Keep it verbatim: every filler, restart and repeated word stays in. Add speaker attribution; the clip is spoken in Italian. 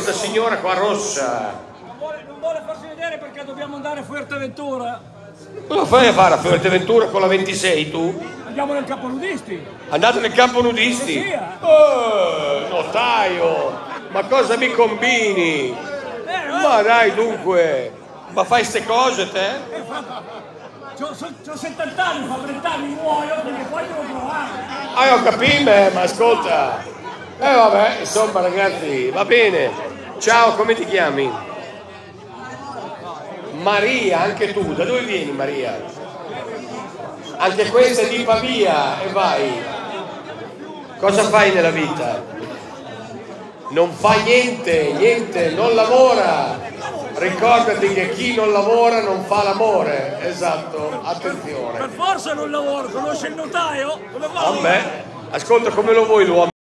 Speaker 1: questa signora qua rossa.
Speaker 2: Non vuole, non vuole farsi vedere perché dobbiamo andare a Fuerteventura.
Speaker 1: Cosa fai a fare a Fuerteventura con la ventisei tu?
Speaker 2: Andiamo nel campo nudisti.
Speaker 1: Andate nel campo nudisti?
Speaker 2: Sì, eh.
Speaker 1: Oh, notaio, ma cosa mi combini?
Speaker 2: Eh,
Speaker 1: Ma dai dunque, ma fai ste cose te?
Speaker 2: Ho settanta anni, fa trenta anni muoio perché poi devo provare.
Speaker 1: Ah, ho capito, ma ascolta. Eh vabbè, insomma ragazzi, va bene. Ciao, come ti chiami? Maria, anche tu. Da dove vieni Maria? Anche questa è di Pavia e vai. Cosa fai nella vita? Non fai niente, niente, non lavora. Ricordati che chi non lavora non fa l'amore. Esatto, attenzione.
Speaker 2: Per forza non lavoro, conosce il notaio? Come fa?
Speaker 1: Vabbè, ascolta come lo vuoi l'uomo.